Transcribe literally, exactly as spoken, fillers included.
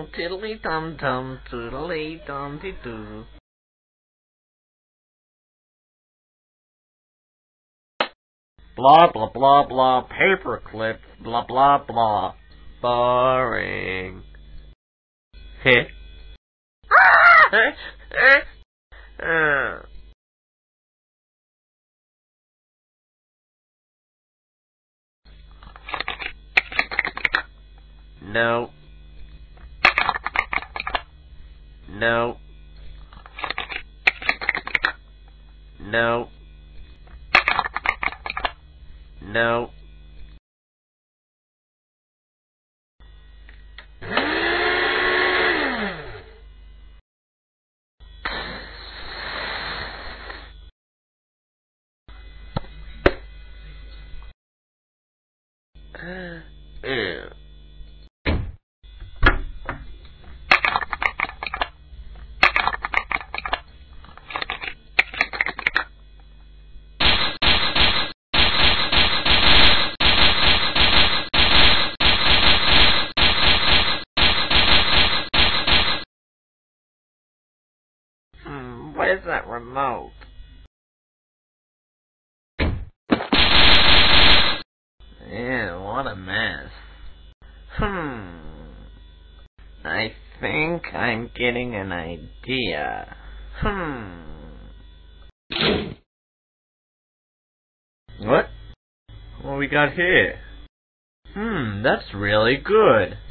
dum, tiddly dum dum, toodly dum dee doo. Blah blah blah blah, paper clips, blah blah blah. Boring. Heh. No. No. No. No. Ew. Hmm, where's that remote? Yeah, what a mess. Hmm. I think I'm getting an idea. Hmm. What? What we got here? Hmm, that's really good.